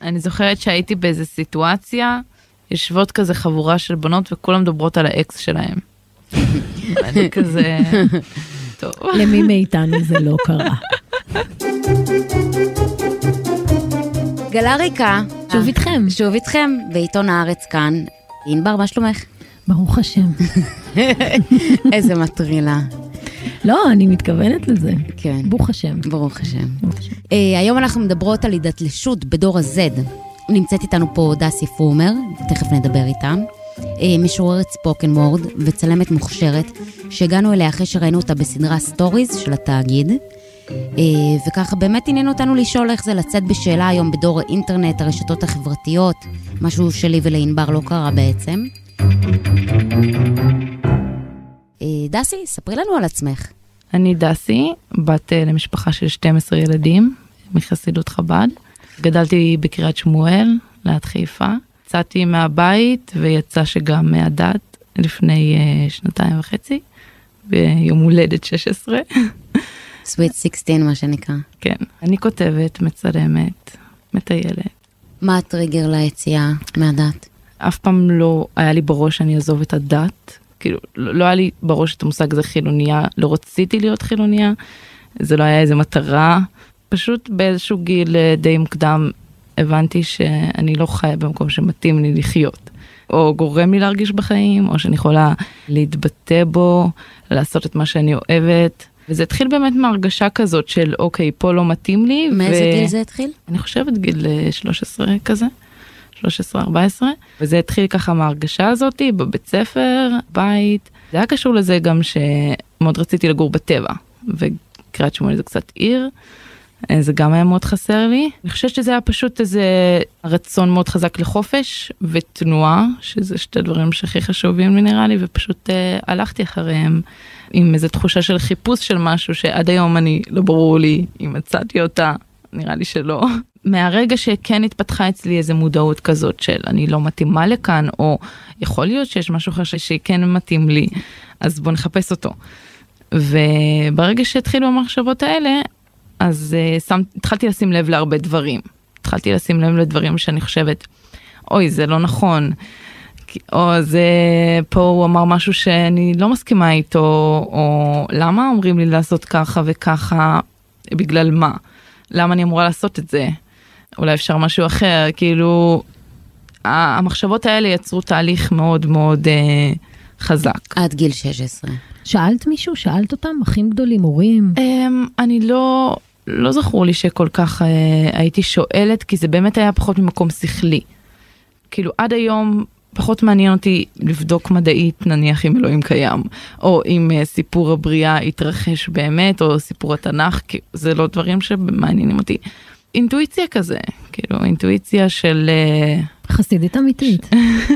אני זוכרת שהייתי באיזו סיטואציה, יושבות כזה חבורה של בנות, וכולם מדברות על האקס שלהם. אני כזה... טוב. למי מאיתנו זה לא קרה. גלה ריקה. שוב איתכם. שוב איתכם, בעיתון הארץ כאן. ענבר, מה שלומך? ברוך השם. איזה מטרילה. לא, אני מתכוונת לזה. כן. ברוך השם. ברוך השם. היום אנחנו מדברות על הידלשות בדור ה-Z. נמצאת איתנו פה דסי פרומר, תכף נדבר איתה. משוררת ספוקן וורד וצלמת מוכשרת, שהגענו אליה אחרי שראינו אותה בסדרה סטוריז של התאגיד. וככה באמת עניין אותנו לשאול איך זה לצאת בשאלה היום בדור האינטרנט, הרשתות החברתיות, משהו שלי ולענבר לא קרה בעצם. דסי, ספרי לנו על עצמך. אני דסי, בת למשפחה של 12 ילדים, מחסידות חב"ד. גדלתי בקריית שמואל, ליד חיפה. יצאתי מהבית ויצא שגם מהדת לפני 2.5, ביום הולדת 16. Sweet 16 מה שנקרא. כן, אני כותבת, מצלמת, מטיילת. מה הטריגר ליציאה מהדת? אף פעם לא היה לי בראש שאני אעזוב את הדת. כאילו, לא היה לי בראש את המושג הזה חילוניה, לא רציתי להיות חילוניה, זה לא היה איזה מטרה. פשוט באיזשהו גיל די מוקדם הבנתי שאני לא חיה במקום שמתאים לי לחיות. או גורם לי להרגיש בחיים, או שאני יכולה להתבטא בו, לעשות את מה שאני אוהבת. וזה התחיל באמת מהרגשה כזאת של, אוקיי, פה לא מתאים לי. מאיזה גיל זה התחיל? אני חושבת גיל 13 כזה, 13-14. וזה התחיל ככה מהרגשה הזאת, בבית ספר, בית. זה היה קשור לזה גם שמאוד רציתי לגור בטבע. וקריית שמואל זה קצת עיר. זה גם היה מאוד חסר לי. אני חושבת שזה היה פשוט איזה רצון מאוד חזק לחופש ותנועה, שזה שתי דברים שהכי חשובים לי נראה לי, ופשוט הלכתי אחריהם עם איזו תחושה של חיפוש של משהו שעד היום אני לא ברור לי אם מצאתי אותה, נראה לי שלא. מהרגע שכן התפתחה אצלי איזו מודעות כזאת של אני לא מתאימה לכאן, או יכול להיות שיש משהו אחר שכן מתאים לי, אז בוא נחפש אותו. וברגע שהתחילו המחשבות האלה, אז התחלתי לשים לב להרבה דברים. התחלתי לשים לב לדברים שאני חושבת, אוי, זה לא נכון. או זה, פה הוא אמר משהו שאני לא מסכימה איתו, או למה אומרים לי לעשות ככה וככה, בגלל מה? למה אני אמורה לעשות את זה? אולי אפשר משהו אחר, כאילו, המחשבות האלה יצרו תהליך מאוד מאוד חזק. עד גיל 16. שאלת מישהו? שאלת אותם? אחים גדולים, הורים? אני לא זכור לי שכל כך הייתי שואלת, כי זה באמת היה פחות ממקום שכלי. כאילו עד היום פחות מעניין אותי לבדוק מדעית, נניח אם אלוהים קיים, או אם סיפור הבריאה התרחש באמת, או סיפור התנ"ך, כי זה לא דברים שמעניינים אותי. אינטואיציה כזה, כאילו אינטואיציה של... חסידית אמיתית.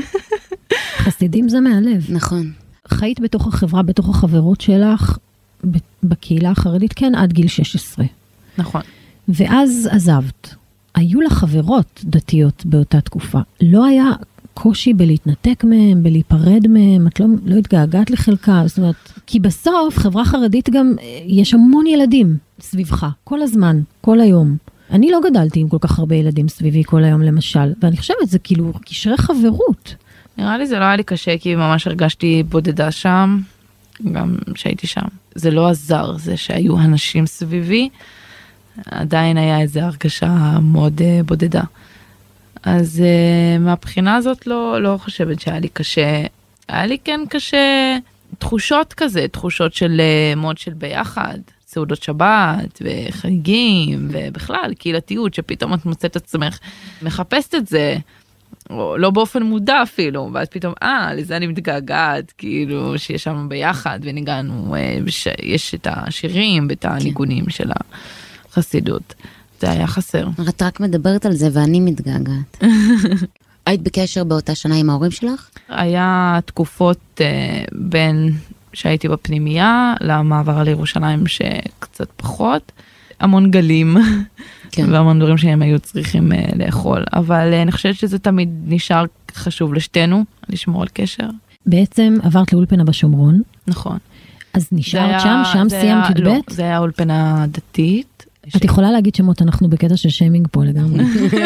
חסידים זה מהלב. נכון. חיית בתוך החברה, בתוך החברות שלך, בקהילה החרדית, כן, עד גיל 16. נכון. ואז עזבת. היו לך חברות דתיות באותה תקופה. לא היה קושי בלהתנתק מהם, בלהיפרד מהם, את לא התגעגעת לחלקה, זאת אומרת, כי בסוף חברה חרדית גם, יש המון ילדים סביבך, כל הזמן, כל היום. אני לא גדלתי עם כל כך הרבה ילדים סביבי כל היום למשל, ואני חושבת, זה כאילו קשרי חברות. נראה לי זה לא היה לי קשה, כי ממש הרגשתי בודדה שם, גם שהייתי שם. זה לא עזר, זה שהיו אנשים סביבי, עדיין היה איזו הרגשה מאוד בודדה. אז מהבחינה הזאת לא חושבת שהיה לי קשה. היה לי כן קשה תחושות כזה, תחושות של מאוד של ביחד, סעודות שבת וחגים ובכלל קהילתיות, שפתאום את מוצאת עצמך מחפשת את זה, או לא באופן מודע אפילו, ואז פתאום, לזה אני מתגעגעת, כאילו שיש שם ביחד וניגענו, יש את השירים ואת הניגונים של החסידות. זה היה חסר. את רק מדברת על זה ואני מתגעגעת. היית בקשר באותה שנה עם ההורים שלך? היה תקופות בין שהייתי בפנימייה, למעבר לירושלים שקצת פחות, המון גלים, כן. והמון דברים שהם היו צריכים לאכול, אבל אני חושבת שזה תמיד נשאר חשוב לשתינו, לשמור על קשר. בעצם עברת לאולפנה בשומרון. נכון. אז נשארת שם סיימת י"ב? לא, זה היה אולפנה דתית, את יכולה להגיד שמות, אנחנו בקטע של שיימינג פה לגמרי.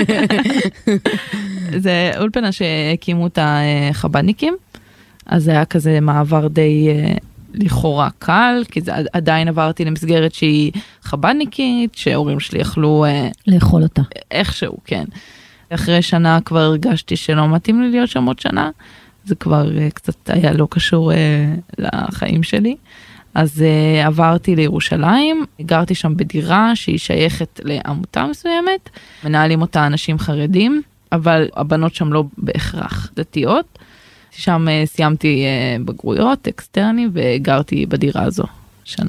זה אולפנה שהקימו את החבדניקים, אז זה היה כזה מעבר די לכאורה קל, כי זה עדיין עברתי למסגרת שהיא חבדניקית, שההורים שלי יכלו לאכול אותה. איכשהו, כן. אחרי שנה כבר הרגשתי שלא מתאים לי להיות שם עוד שנה, זה כבר קצת היה לא קשור לחיים שלי. אז עברתי לירושלים, גרתי שם בדירה שהיא שייכת לעמותה מסוימת, מנהלים אותה אנשים חרדים, אבל הבנות שם לא בהכרח דתיות. שם סיימתי בגרויות, אקסטרני, וגרתי בדירה הזו שנה.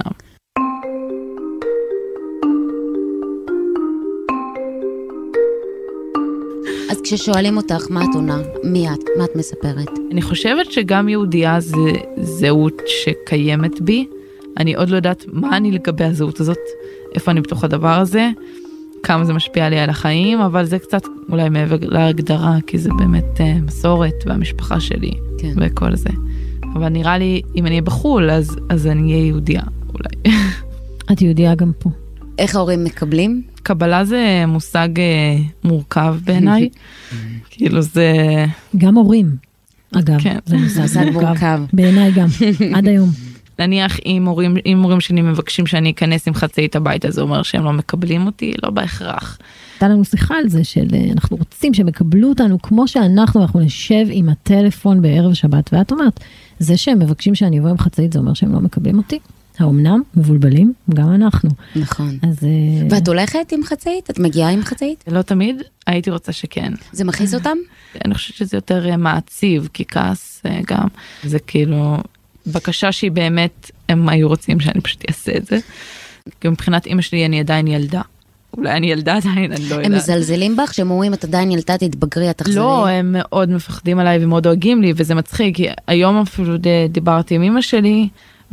אז כששואלים אותך, מה את עונה? מי את? מה את מספרת? אני חושבת שגם יהודייה זה זהות שקיימת בי. אני עוד לא יודעת מה אני לגבי הזהות הזאת, איפה אני בתוך הדבר הזה, כמה זה משפיע לי על החיים, אבל זה קצת אולי מעבר להגדרה, כי זה באמת מסורת והמשפחה שלי, כן. וכל זה. אבל נראה לי, אם אני אהיה בחול, אז אני אהיה יהודייה, אולי. את יהודייה גם פה. איך ההורים מקבלים? קבלה זה מושג מורכב בעיניי. כאילו זה... גם הורים, אגב. כן. זה מושג מורכב. בעיניי גם, עד היום. נניח אם הורים שלי מבקשים שאני אכנס עם חצאית הביתה, זה אומר שהם לא מקבלים אותי, לא בהכרח. הייתה לנו שיחה על זה של אנחנו רוצים שהם יקבלו אותנו כמו שאנחנו נשב עם הטלפון בערב שבת, ואת אומרת, זה שהם מבקשים שאני אבוא עם חצאית, זה אומר שהם לא מקבלים אותי. האומנם מבולבלים, גם אנחנו. נכון. אז... ואת הולכת עם חצאית? את מגיעה עם חצאית? לא תמיד, הייתי רוצה שכן. זה מכניס אותם? אני חושבת שזה יותר מעציב, כי כעס גם. זה כאילו בקשה שהיא באמת, הם היו רוצים שאני פשוט אעשה את זה. כי מבחינת אמא שלי אני עדיין ילדה. אולי אני ילדה עדיין, אני לא יודעת. הם מזלזלים בך, שהם אומרים, את עדיין ילדה, תתבגרי, את תחזרי. לא, הם מאוד מפחדים עליי ומאוד דואגים לי, וזה מצחיק, כי היום אפילו דיברתי עם אמא שלי,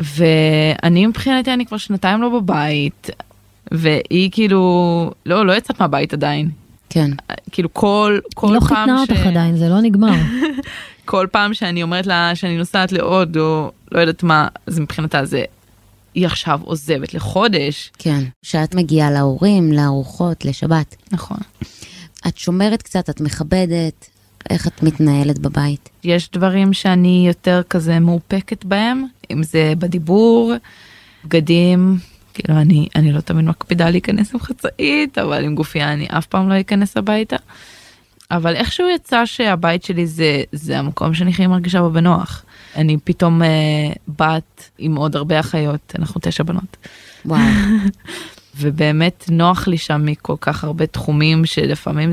ואני מבחינתי, אני כבר שנתיים לא בבית, והיא כאילו, לא יצאת מהבית עדיין. כן. כאילו כל פעם לא חיתנה אותך עדיין, זה לא נגמר. כל פעם שאני אומרת לה שאני נוסעת לעוד, או לא יודעת מה, אז מבחינתה זה, היא עכשיו עוזבת לחודש. כן, שאת מגיעה להורים, לארוחות, לשבת. נכון. את שומרת קצת, את מכבדת, איך את מתנהלת בבית? יש דברים שאני יותר כזה מאופקת בהם, אם זה בדיבור, בגדים, כאילו אני לא תמיד מקפידה להיכנס עם חצאית, אבל עם גופייה אני אף פעם לא אכנס הביתה. אבל איכשהו יצא שהבית שלי זה המקום שאני הכי מרגישה בו בנוח. אני פתאום בת עם עוד הרבה אחיות, אנחנו 9 בנות. וואו. ובאמת נוח לי שם מכל כך הרבה תחומים שלפעמים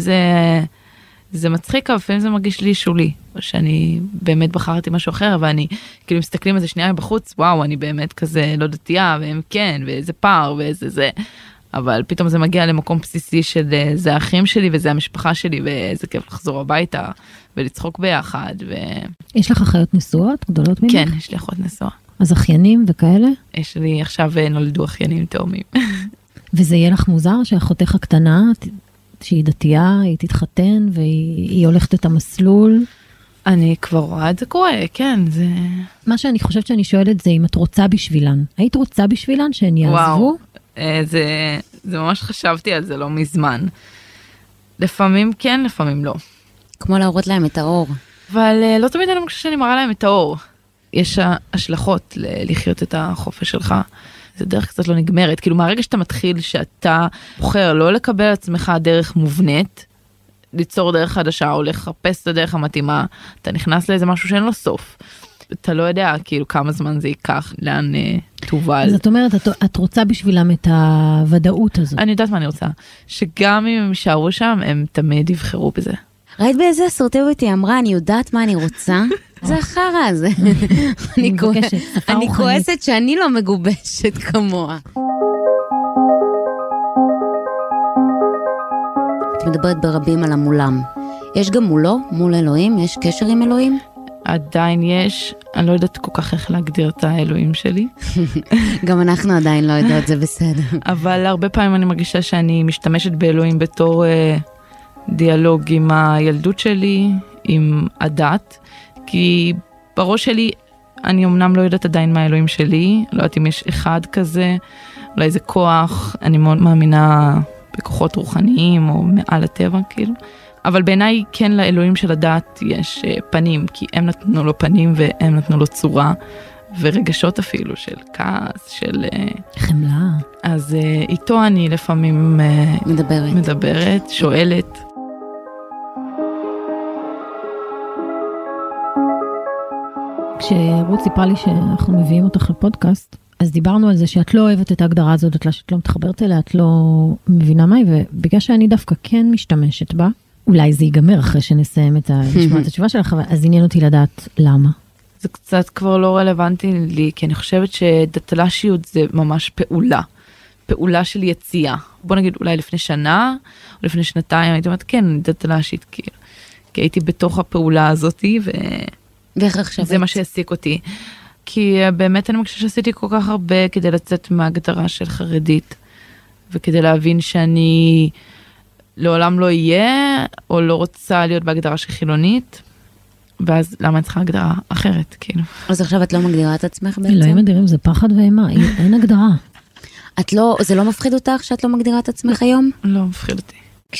זה מצחיק, אבל לפעמים זה מרגיש לי שולי, שאני באמת בחרתי משהו אחר, ואני כאילו מסתכלים על זה שנייה בחוץ, וואו, אני באמת כזה לא דתייה, והם כן, ואיזה פער, ואיזה זה. אבל פתאום זה מגיע למקום בסיסי של זה האחים שלי וזה המשפחה שלי, ואיזה כיף לחזור הביתה ולצחוק ביחד. יש לך אחיות נשואות גדולות ממך? כן, יש לי אחות נשואה. אז אחיינים וכאלה? יש לי עכשיו נולדו אחיינים תאומים. וזה יהיה לך מוזר שאחותך הקטנה, שהיא דתייה, היא תתחתן והיא הולכת את המסלול? אני כבר רואה את זה קורה, כן, זה... מה שאני חושבת שאני שואלת זה אם את רוצה בשבילן. היית רוצה בשבילן שהן יעזבו? זה ממש חשבתי על זה לא מזמן. לפעמים כן, לפעמים לא. כמו להראות להם את האור. אבל לא תמיד אני חושבת שאני מראה להם את האור. יש השלכות לחיות את החופש שלך. זה דרך קצת לא נגמרת. כאילו מהרגע שאתה מתחיל שאתה בוחר לא לקבל עצמך דרך מובנית, ליצור דרך חדשה או לחפש את הדרך המתאימה, אתה נכנס לאיזה משהו שאין לו סוף. אתה לא יודע כאילו כמה זמן זה ייקח, לאן תובל. זאת אומרת, את רוצה בשבילם את הוודאות הזאת. אני יודעת מה אני רוצה. שגם אם הם יישארו שם, הם תמיד יבחרו בזה. ראית באיזה אסרטיביות היא אמרה, אני יודעת מה אני רוצה? זה החרא הזה. אני כועסת שאני לא מגובשת כמוה. את מדברת ברבים על המולם. יש גם מולו, מול אלוהים? יש קשר עם אלוהים? עדיין יש, אני לא יודעת כל כך איך להגדיר את האלוהים שלי. גם אנחנו עדיין לא יודעות, זה בסדר. אבל הרבה פעמים אני מרגישה שאני משתמשת באלוהים בתור דיאלוג עם הילדות שלי, עם הדת, כי בראש שלי אני אמנם לא יודעת עדיין מה האלוהים שלי, לא יודעת אם יש אחד כזה, אולי זה כוח, אני מאוד מאמינה בכוחות רוחניים או מעל הטבע כאילו. אבל בעיניי כן לאלוהים של הדת יש פנים, כי הם נתנו לו פנים והם נתנו לו צורה, ורגשות אפילו של כעס, של חמלה. אז איתו אני לפעמים מדברת, שואלת. כשרות סיפרה לי שאנחנו מביאים אותך לפודקאסט, אז דיברנו על זה שאת לא אוהבת את ההגדרה הזאת, שאת לא מתחברת אליה, את לא מבינה מהי, ובגלל שאני דווקא כן משתמשת בה, אולי זה ייגמר אחרי שנסיים לשמוע את התשובה שלך, אז עניין אותי לדעת למה. זה קצת כבר לא רלוונטי לי, כי אני חושבת שדתל"שיות זה ממש פעולה של יציאה. בוא נגיד אולי לפני שנה, או לפני שנתיים, הייתי אומרת, כן, אני דתל"שית, כי הייתי בתוך הפעולה הזאת, וזה מה שהעסיק אותי. כי באמת אני חושבת שעשיתי כל כך הרבה כדי לצאת מההגדרה של חרדית, וכדי להבין שאני לעולם לא אהיה, או לא רוצה להיות בהגדרה של חילונית, ואז למה אני צריכה הגדרה אחרת, כאילו. אז עכשיו את לא מגדירה את עצמך בעצם? אלוהים אדירים, זה פחד ואימה, אין הגדרה. זה לא מפחיד אותך שאת לא מגדירה את עצמך היום? לא מפחיד אותי.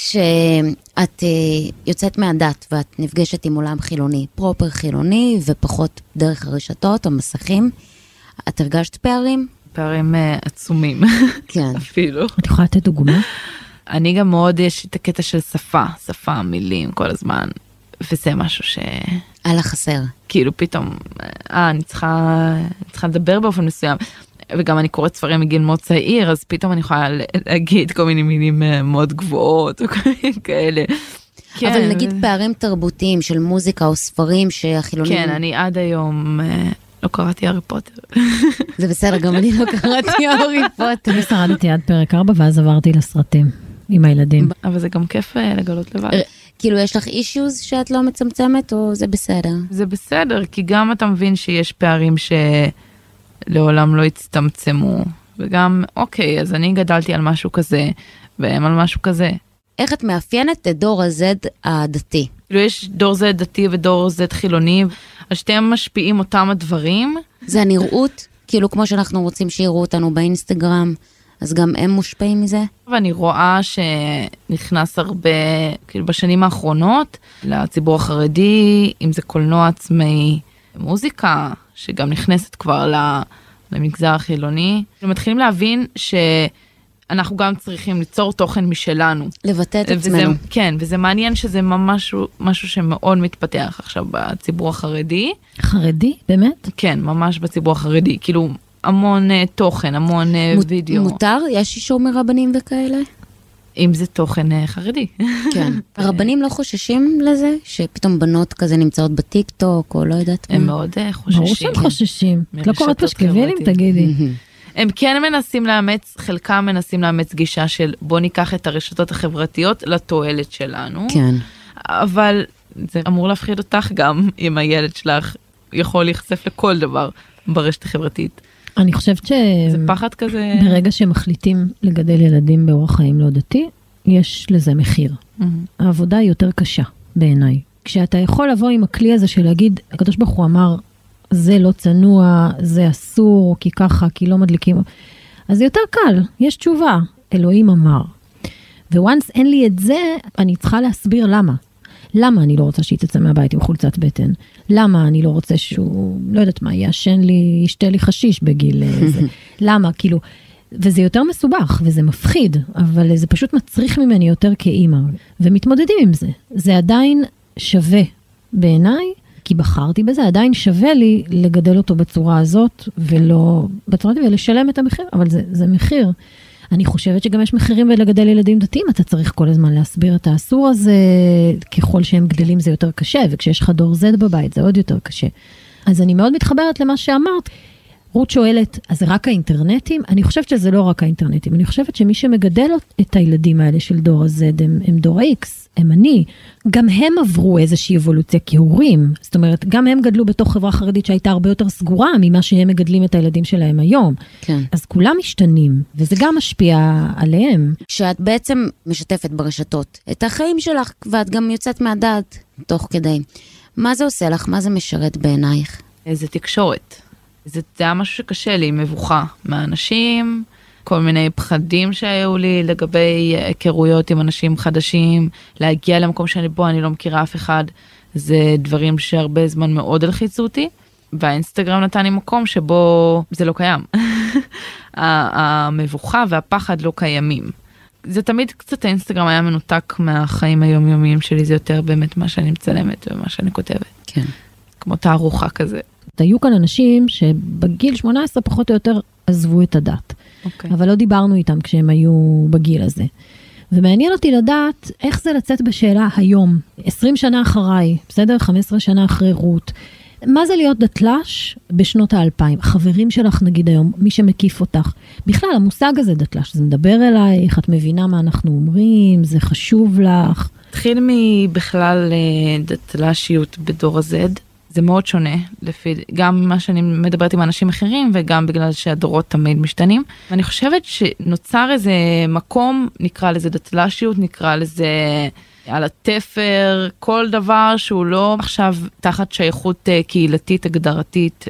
כשאת יוצאת מהדת ואת נפגשת עם עולם חילוני, פרופר חילוני, ופחות דרך הרשתות או מסכים, את הרגשת פערים? פערים עצומים. כן. אפילו. את יכולה לתת דוגמה? אני גם מאוד, יש את הקטע של שפה, מילים כל הזמן, וזה משהו על החסר. כאילו פתאום, אני צריכה לדבר באופן מסוים, וגם אני קוראת ספרים מגיל מאוד צעיר, אז פתאום אני יכולה להגיד כל מיני מילים מאוד גבוהות, או כל מיני כאלה. אבל נגיד פערים תרבותיים של מוזיקה או ספרים שהחילונים... כן, אני עד היום לא קראתי הארי פוטר. זה בסדר, גם אני לא קראתי הארי פוטר. אני שרדתי עד פרק 4, ואז עברתי לסרטים עם הילדים. אבל זה גם כיף לגלות לבד. כאילו יש לך אישיוז שאת לא מצמצמת, או זה בסדר? זה בסדר, כי גם אתה מבין שיש פערים לעולם לא הצטמצמו, וגם, אוקיי, אז אני גדלתי על משהו כזה, והם על משהו כזה. איך את מאפיינת את דור ה-Z הדתי? כאילו יש דור Z דתי ודור Z חילוני, אז שתיהם משפיעים אותם הדברים. זה הנראות, כאילו כמו שאנחנו רוצים שיראו אותנו באינסטגרם, אז גם הם מושפעים מזה? ואני רואה שנכנס הרבה, כאילו בשנים האחרונות, לציבור החרדי, אם זה קולנוע עצמאי, מוזיקה, שגם נכנסת כבר למגזר החילוני. מתחילים להבין שאנחנו גם צריכים ליצור תוכן משלנו. לבטא את עצמנו. כן, וזה מעניין שזה ממש משהו שמאוד מתפתח עכשיו בציבור החרדי. חרדי? באמת? כן, ממש בציבור החרדי. כאילו המון תוכן, המון וידאו. מותר? יש אישור מרבנים וכאלה? אם זה תוכן חרדי. כן. הרבנים לא חוששים לזה? שפתאום בנות כזה נמצאות בטיק טוק, או לא יודעת מה? הם מאוד חוששים. ברור שהם חוששים. את לא קוראת פשקווילים, תגידי. הם כן מנסים לאמץ, חלקם מנסים לאמץ גישה של בוא ניקח את הרשתות החברתיות לתועלת שלנו. כן. אבל זה אמור להפחיד אותך גם, אם הילד שלך יכול להיחשף לכל דבר ברשת החברתית. אני חושבת זה פחד כזה. ברגע שמחליטים לגדל ילדים באורח חיים לא דתי, יש לזה מחיר. העבודה היא יותר קשה בעיניי. כשאתה יכול לבוא עם הכלי הזה של להגיד, הקדוש ברוך הוא אמר, זה לא צנוע, זה אסור, כי ככה, כי לא מדליקים. אז זה יותר קל, יש תשובה. אלוהים אמר. וואנס אין לי את זה, אני צריכה להסביר למה. למה אני לא רוצה שהיא תצא מהבית עם חולצת בטן? למה אני לא רוצה שהוא, לא יודעת מה, ישן לי, ישתה לי חשיש בגיל זה? למה? כאילו, וזה יותר מסובך, וזה מפחיד, אבל זה פשוט מצריך ממני יותר כאימא, ומתמודדים עם זה. זה עדיין שווה בעיניי, כי בחרתי בזה, עדיין שווה לי לגדל אותו בצורה הזאת, ולא בצורה הזאת, ולשלם את המחיר, אבל זה מחיר. אני חושבת שגם יש מחירים בלגדל ילדים דתיים, אתה צריך כל הזמן להסביר את האסור הזה, ככל שהם גדלים זה יותר קשה, וכשיש לך דור Z בבית זה עוד יותר קשה. אז אני מאוד מתחברת למה שאמרת. רות שואלת, אז זה רק האינטרנטים? אני חושבת שזה לא רק האינטרנטים, אני חושבת שמי שמגדל את הילדים האלה של דור ה-Z, הם דור ה-X, הם אני. גם הם עברו איזושהי אבולוציה כהורים, זאת אומרת, גם הם גדלו בתוך חברה חרדית שהייתה הרבה יותר סגורה ממה שהם מגדלים את הילדים שלהם היום. כן. אז כולם משתנים, וזה גם משפיע עליהם. שאת בעצם משתפת ברשתות את החיים שלך, ואת גם יוצאת מהדעת תוך כדי. מה זה עושה לך? מה זה משרת בעינייך? איזה תקשורת. זה היה משהו שקשה לי, מבוכה מהאנשים, כל מיני פחדים שהיו לי לגבי היכרויות עם אנשים חדשים, להגיע למקום בו אני לא מכירה אף אחד, זה דברים שהרבה זמן מאוד הלחיצו אותי, והאינסטגרם נתן לי מקום שבו זה לא קיים. המבוכה והפחד לא קיימים. זה תמיד קצת האינסטגרם היה מנותק מהחיים היומיומיים שלי, זה יותר באמת מה שאני מצלמת ומה שאני כותבת. כן. כמו תערוכה כזה. היו כאן אנשים שבגיל 18 פחות או יותר עזבו את הדת. אבל לא דיברנו איתם כשהם היו בגיל הזה. ומעניין אותי לדעת איך זה לצאת בשאלה היום, 20 שנה אחריי, בסדר? 15 שנה אחרי רות. מה זה להיות דתל"ש בשנות ה-2000? החברים שלך נגיד היום, מי שמקיף אותך. בכלל, המושג הזה דתל"ש, זה מדבר אלייך, את מבינה מה אנחנו אומרים, זה חשוב לך. התחיל מבכלל דתל"שיות בדור ה-Z. זה מאוד שונה, לפי גם מה שאני מדברת עם אנשים אחרים, וגם בגלל שהדורות תמיד משתנים. ואני חושבת שנוצר איזה מקום, נקרא לזה דתל"שיות, נקרא לזה על התפר, כל דבר שהוא לא עכשיו תחת שייכות קהילתית, הגדרתית,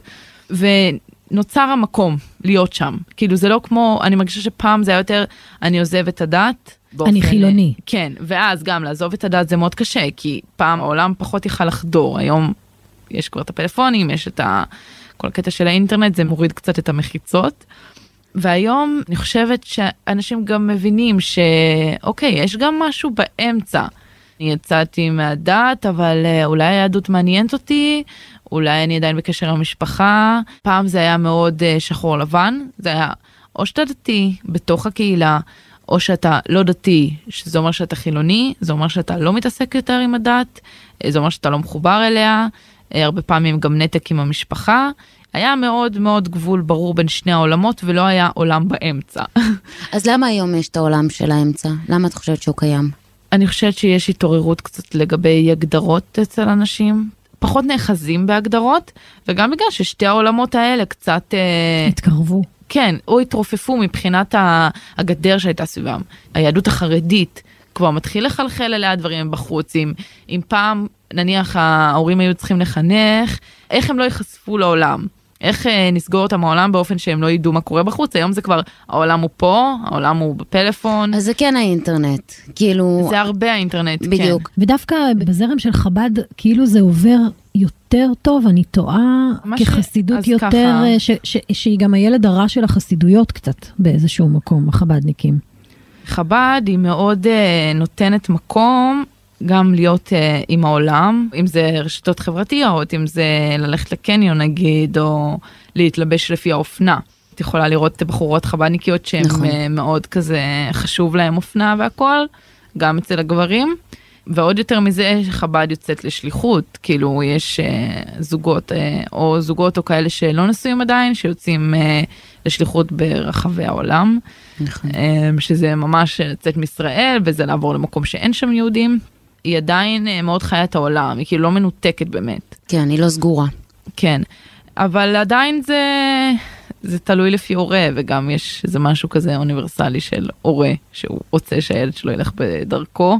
ונוצר המקום להיות שם. כאילו זה לא כמו, אני מרגישה שפעם זה היה יותר, אני עוזב את הדת. אני חילוני. כן, ואז גם לעזוב את הדת זה מאוד קשה, כי פעם העולם פחות יכל לחדור, היום יש כבר את הפלאפונים, יש את כל הקטע של האינטרנט, זה מוריד קצת את המחיצות. והיום אני חושבת שאנשים גם מבינים שאוקיי, יש גם משהו באמצע. אני יצאתי מהדת, אבל אולי היהדות מעניינת אותי, אולי אני עדיין בקשר עם המשפחה. פעם זה היה מאוד שחור לבן, זה היה או שאתה דתי בתוך הקהילה, או שאתה לא דתי, שזה אומר שאתה חילוני, זה אומר שאתה לא מתעסק יותר עם הדת, זה אומר שאתה לא מחובר אליה, הרבה פעמים גם נתק עם המשפחה. היה מאוד מאוד גבול ברור בין שני העולמות, ולא היה עולם באמצע. אז למה היום יש את העולם של האמצע? למה את חושבת שהוא קיים? אני חושבת שיש התעוררות קצת לגבי הגדרות אצל אנשים, פחות נאחזים בהגדרות, וגם בגלל ששתי העולמות האלה קצת התקרבו. כן, או התרופפו מבחינת הגדר שהייתה סביבם. היהדות החרדית כבר מתחיל לחלחל אליה דברים בחוץ, אם פעם נניח ההורים היו צריכים לחנך, איך הם לא ייחשפו לעולם? איך נסגור אותם העולם באופן שהם לא ידעו מה קורה בחוץ? היום זה כבר, העולם הוא פה, העולם הוא בפלאפון. אז זה כן האינטרנט, כאילו... זה הרבה האינטרנט, בדיוק. כן. ודווקא בזרם של חב"ד, כאילו זה עובר יותר טוב, אני טועה כחסידות יותר, שהיא גם הילד הרע של החסידויות קצת, באיזשהו מקום, החב"דניקים. חב"ד היא מאוד נותנת מקום, גם להיות עם העולם, אם זה רשתות חברתיות, אם זה ללכת לקניון נגיד, או להתלבש לפי האופנה. את יכולה לראות בחורות חב"דניקיות שהן נכון. מאוד כזה חשוב להם אופנה והכל, גם אצל הגברים. ועוד יותר מזה שחב"ד יוצאת לשליחות, כאילו יש זוגות או כאלה שלא נשואים עדיין, שיוצאים לשליחות ברחבי העולם. נכון. שזה ממש לצאת מישראל, וזה לעבור למקום שאין שם יהודים. היא עדיין מאוד חיה את העולם, היא כאילו לא מנותקת באמת. כן, היא לא סגורה. כן, אבל עדיין זה תלוי לפי הורה, וגם יש איזה משהו כזה אוניברסלי של הורה, שהוא רוצה שהילד שלו ילך בדרכו.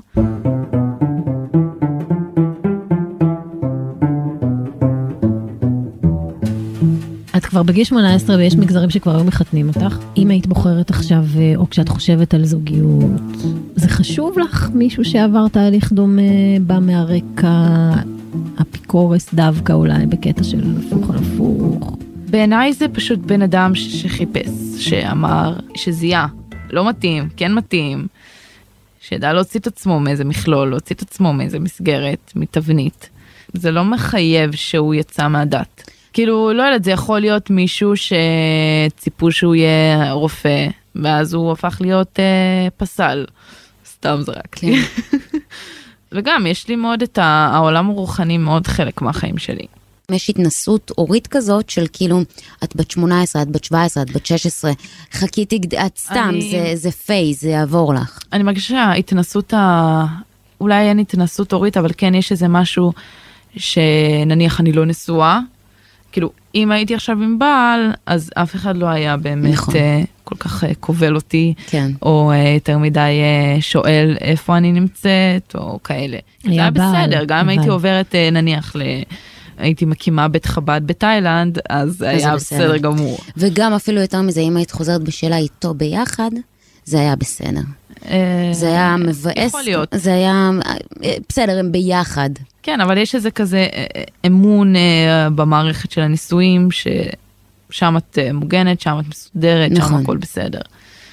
את כבר בגיל 18 ויש מגזרים שכבר היו מחתנים אותך. אם היית בוחרת עכשיו, או כשאת חושבת על זוגיות, זה חשוב לך מישהו שעבר תהליך דומה, בא מהרקע אפיקורס דווקא אולי בקטע של הפוך על הפוך? בעיניי זה פשוט בן אדם שחיפש, שאמר, שזיהה, לא מתאים, כן מתאים, שידע להוציא את עצמו מאיזה מכלול, להוציא את עצמו מאיזה מסגרת, מתבנית. זה לא מחייב שהוא יצא מהדת. כאילו, לא יודעת, זה יכול להיות מישהו שציפו שהוא יהיה רופא, ואז הוא הפך להיות פסל. סתם זרקתי. כן. וגם, יש לי מאוד את העולם הרוחני מאוד חלק מהחיים שלי. יש התנסות הורית כזאת של כאילו, את בת 18, את בת 17, את בת 16, חכיתי, את סתם, זה פייז, זה יעבור לך. אני מרגישה שההתנסות, אולי אין התנסות הורית, אבל כן יש איזה משהו שנניח אני לא נשואה, כאילו, אם הייתי עכשיו עם בעל, אז אף אחד לא היה באמת נכון. כל כך קובל אותי, כן. או יותר מדי שואל איפה אני נמצאת, או כאלה. זה היה בסדר, גם אם הייתי עוברת נניח הייתי מקימה בית חב"ד בתאילנד, אז היה בסדר גמור. וגם אפילו יותר מזה, אם היית חוזרת בשאלה איתו ביחד, זה היה בסדר. זה היה מבאס. יכול להיות. זה היה, בסדר, הם ביחד. כן, אבל יש איזה כזה אמון במערכת של הנישואים, ששם את מוגנת, שם את מסודרת, שם הכל בסדר.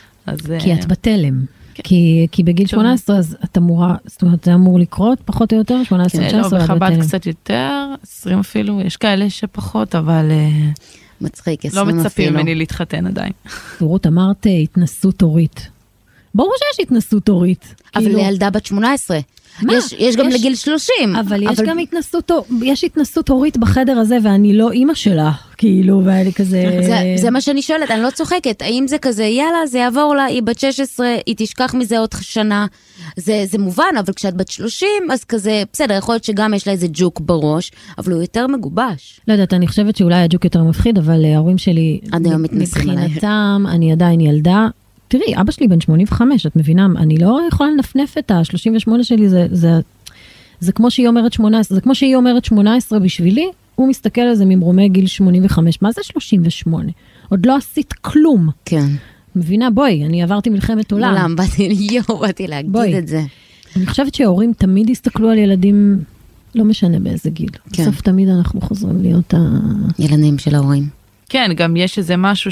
כי את בתלם. כי בגיל 18, אז את אמורה, זאת אומרת, זה אמור לקרות פחות או יותר, 18-19. כן, לא, בחב"ד קצת יותר, 20 אפילו, יש כאלה שפחות, אבל מצחיק, 20 לא אפילו. מצפים ממני להתחתן עדיין. רות, אמרת התנסות הורית. ברור שיש התנסות הורית. אבל לילדה בת 18. יש גם לגיל 30. אבל יש גם התנסות הורית בחדר הזה, ואני לא אימא שלה, כאילו, ואני כזה... זה מה שאני שואלת, אני לא צוחקת. האם זה כזה, יאללה, זה יעבור לה, היא בת 16, היא תשכח מזה עוד שנה. זה מובן, אבל כשאת בת 30, אז כזה, בסדר, יכול להיות שגם יש לה איזה ג'וק בראש, אבל הוא יותר מגובש. לא יודעת, אני חושבת שאולי הג'וק יותר מפחיד, אבל ההורים שלי, מבחינתם, אני עדיין ילדה, תראי, אבא שלי בן 85, את מבינה, אני לא יכולה לנפנף את ה-38 שלי, זה כמו שהיא אומרת 18, זה כמו שהיא אומרת 18 בשבילי, הוא מסתכל על זה ממרומי גיל 85, מה זה 38? עוד לא עשית כלום. כן. מבינה, בואי, אני עברתי מלחמת עולם. באתי להגיד את זה. אני חושבת שההורים תמיד הסתכלו על ילדים, לא משנה באיזה גיל. בסוף תמיד אנחנו חוזרים להיות ילדים של ההורים. כן, גם יש איזה משהו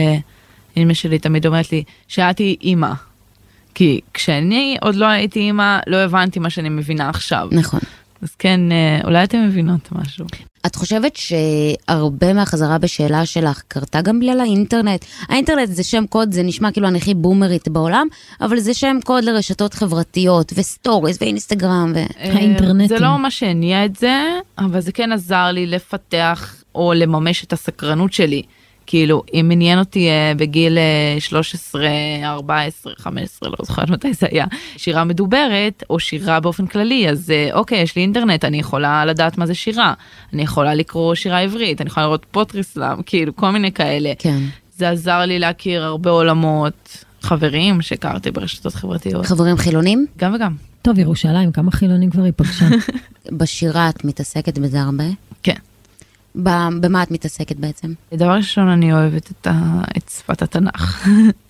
אמא שלי תמיד אומרת לי, שהייתי אימא. כי כשאני עוד לא הייתי אימא, לא הבנתי מה שאני מבינה עכשיו. נכון. אז כן, אולי אתם מבינות משהו. את חושבת שהרבה מהחזרה בשאלה שלך קרתה גם בגלל האינטרנט? האינטרנט זה שם קוד, זה נשמע כאילו אני הכי בומרית בעולם, אבל זה שם קוד לרשתות חברתיות, וסטוריס, ואינסטגרם, האינטרנטים. זה לא מה שהניע את זה, אבל זה כן עזר לי לפתח או לממש את הסקרנות שלי. כאילו, אם עניין אותי בגיל 13, 14, 15, לא זוכרת מתי זה היה, שירה מדוברת, או שירה באופן כללי, אז אוקיי, יש לי אינטרנט, אני יכולה לדעת מה זה שירה, אני יכולה לקרוא שירה עברית, אני יכולה לראות פוטריסלאם, כאילו, כל מיני כאלה. כן. זה עזר לי להכיר הרבה עולמות, חברים שהכרתי ברשתות חברתיות. חברים חילונים? גם וגם. טוב, ירושלים, כמה חילונים כבר ייפגשה? בשירה את מתעסקת בזה הרבה? כן. במה את מתעסקת בעצם? דבר ראשון, אני אוהבת את שפת התנ"ך.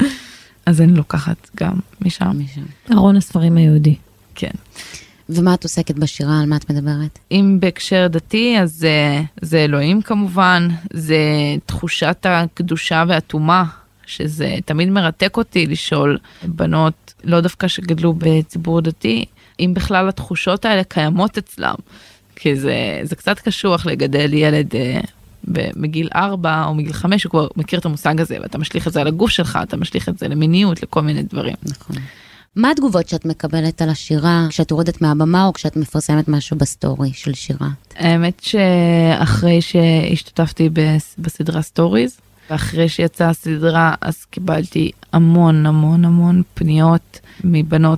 אז אני לוקחת גם משם. ארון הספרים היהודי. כן. ומה את עוסקת בשירה? על מה את מדברת? אם בהקשר דתי, אז זה אלוהים כמובן, זה תחושת הקדושה והתומה, שזה תמיד מרתק אותי לשאול בנות, לא דווקא שגדלו בציבור דתי, אם בכלל התחושות האלה קיימות אצלם. כי זה קצת קשוח לגדל ילד מגיל 4 או מגיל 5, הוא כבר מכיר את המושג הזה, ואתה משליך את זה על הגוף שלך, אתה משליך את זה למיניות, לכל מיני דברים. נכון. מה התגובות שאת מקבלת על השירה, כשאת יורדת מהבמה או כשאת מפרסמת משהו בסטורי של שירה? האמת שאחרי שהשתתפתי בסדרה סטוריז, ואחרי שיצאה הסדרה, אז קיבלתי המון המון המון פניות מבנות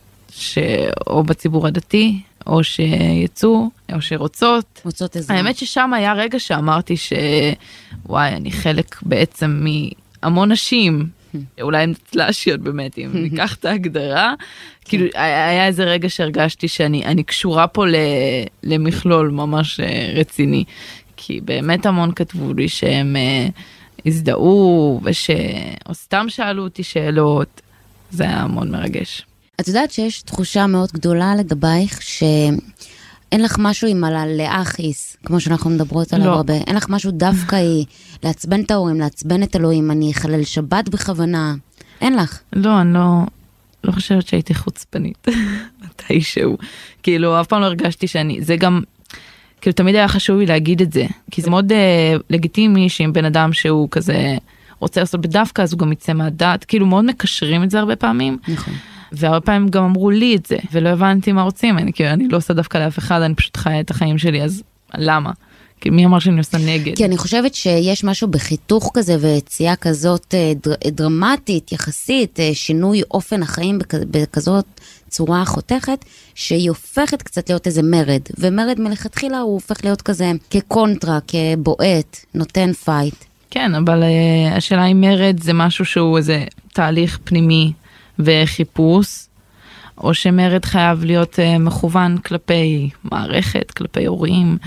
או בציבור הדתי, או שיצאו, או שרוצות. רוצות עזרה. האמת ששם היה רגע שאמרתי שוואי, אני חלק בעצם מהמון נשים, אולי הן צלשיות באמת, אם ניקח את ההגדרה. כאילו, היה איזה רגע שהרגשתי שאני קשורה פה למכלול ממש רציני. כי באמת המון כתבו לי שהם הזדהו, או סתם שאלו אותי שאלות. זה היה המון מרגש. את יודעת שיש תחושה מאוד גדולה לגבייך, שאין לך משהו עם להאכיס, כמו שאנחנו מדברות עליו הרבה. אין לך משהו דווקא לעצבן את ההורים, לעצבן את אלוהים, אני אחלל שבת בכוונה. אין לך. לא, אני לא חושבת שהייתי חוצפנית. מתישהו. כאילו, אף פעם לא הרגשתי זה גם, כאילו, תמיד היה חשוב לי להגיד את זה. כי זה מאוד לגיטימי שאם בן אדם שהוא כזה רוצה לעשות בדווקא, אז הוא גם יצא מהדעת. כאילו, מאוד מקשרים את זה הרבה פעמים. נכון. והרבה פעמים גם אמרו לי את זה, ולא הבנתי מה רוצים, אני לא עושה דווקא לאף אחד, אני פשוט חיה את החיים שלי, אז למה? כי מי אמר שאני עושה נגד? כי אני חושבת שיש משהו בחיתוך כזה, ויציאה כזאת דרמטית, יחסית, שינוי אופן החיים בכזאת צורה חותכת, שהיא הופכת קצת להיות איזה מרד, ומרד מלכתחילה הוא הופך להיות כזה כקונטרה, כבועט, נותן פייט. כן, אבל השאלה היא מרד זה משהו שהוא איזה תהליך פנימי, וחיפוש, או שמרד חייב להיות מכוון כלפי מערכת, כלפי הורים,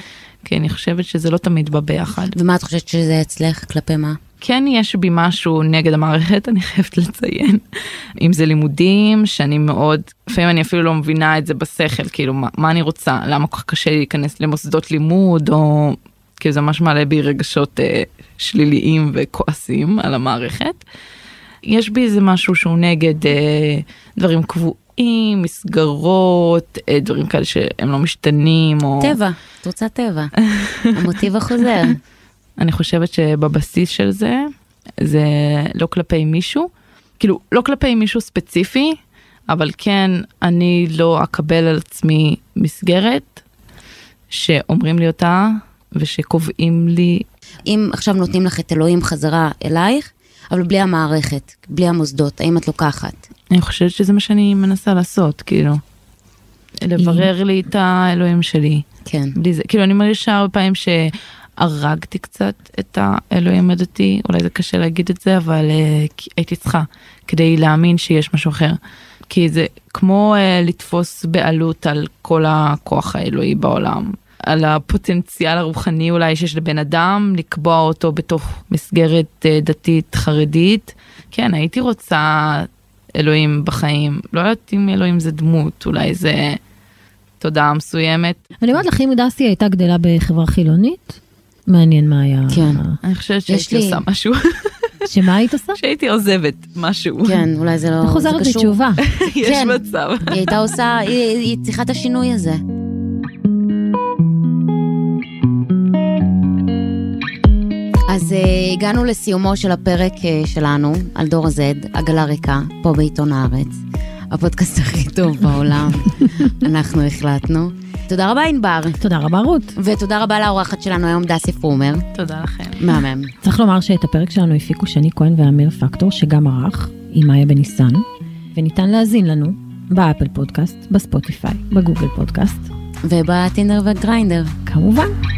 כי אני חושבת שזה לא תמיד בא ביחד. ומה את חושבת שזה אצלך? כלפי מה? כן יש בי משהו נגד המערכת, אני חייבת לציין. אם זה לימודים, שאני מאוד, לפעמים אני אפילו לא מבינה את זה בשכל, כאילו מה אני רוצה, למה כל כך קשה להיכנס למוסדות לימוד, או כאילו זה ממש מעלה בי רגשות שליליים וכועסים על המערכת. יש בי איזה משהו שהוא נגד דברים קבועים, מסגרות, דברים כאלה שהם לא משתנים. או... טבע, את רוצה טבע. המוטיב החוזר. אני חושבת שבבסיס של זה לא כלפי מישהו, כאילו לא כלפי מישהו ספציפי, אבל כן אני לא אקבל על עצמי מסגרת שאומרים לי אותה ושקובעים לי. אם עכשיו נותנים לך את אלוהים חזרה אלייך, אבל בלי המערכת, בלי המוסדות, האם את לוקחת? אני חושבת שזה מה שאני מנסה לעשות, כאילו. לברר לי את האלוהים שלי. כן. בלי זה, כאילו אני מרגישה הרבה פעמים שהרגתי קצת את האלוהים הדתי, אולי זה קשה להגיד את זה, אבל הייתי צריכה כדי להאמין שיש משהו אחר. כי זה כמו לתפוס בעלות על כל הכוח האלוהי בעולם. על הפוטנציאל הרוחני אולי שיש לבן אדם, לקבוע אותו בתוך מסגרת דתית חרדית. כן, הייתי רוצה אלוהים בחיים. לא יודעת אם אלוהים זה דמות, אולי זה תודעה מסוימת. אני אומרת לך, אם דסי הייתה גדלה בחברה חילונית, מעניין מה היה. כן. אני חושבת שהייתי עושה משהו. שמה היית עושה? שהייתי עוזבת משהו. כן, אולי זה לא... חוזרת בתשובה. יש מצב. היא הייתה עושה, היא צריכה את השינוי הזה. אז הגענו לסיומו של הפרק שלנו על דור ה-Z, עגלה ריקה, פה בעיתון הארץ. הפודקאסט הכי טוב בעולם. אנחנו החלטנו. תודה רבה ענבר. תודה רבה רות. ותודה רבה לאורחת שלנו היום דסי פרומר. תודה לכם. מהמם. צריך לומר שאת הפרק שלנו הפיקו שני כהן ואמיר פקטור, שגם ערך, עם מאיה בניסן, וניתן להזין לנו באפל פודקאסט, בספוטיפיי, בגוגל פודקאסט. ובטינדר וגריינדר. כמובן.